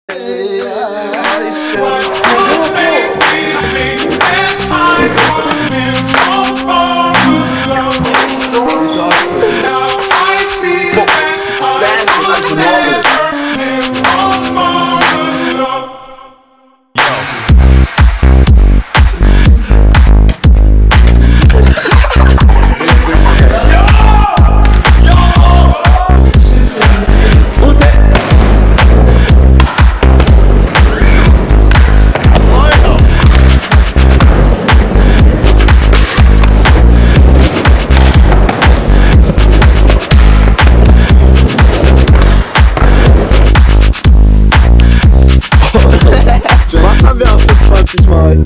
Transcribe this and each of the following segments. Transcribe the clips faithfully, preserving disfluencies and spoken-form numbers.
Was haben wir auf der zwanzig Mal?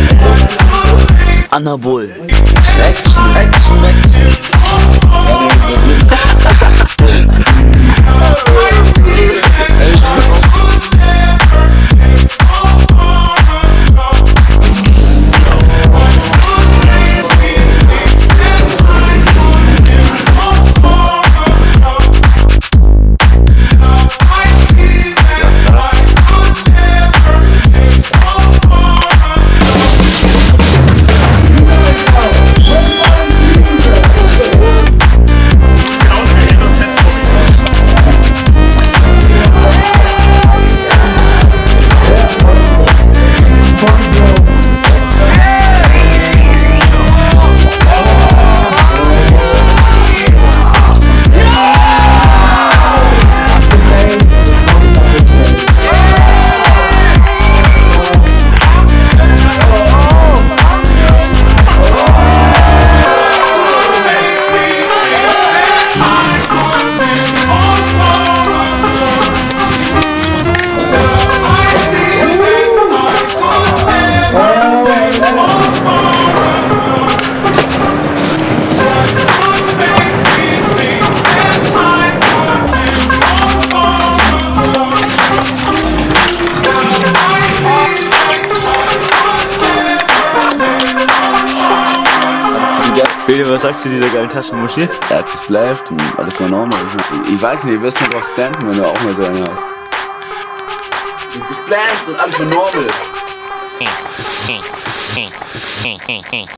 Anabol. Action, Action, Action. Bede, was sagst du dieser geilen Taschenmuschi? Ja, das bleibt und alles mal normal. Ich weiß nicht, du wirst nicht drauf standen, wenn du auch mal so eine hast. Das bleibt und alles mal normal.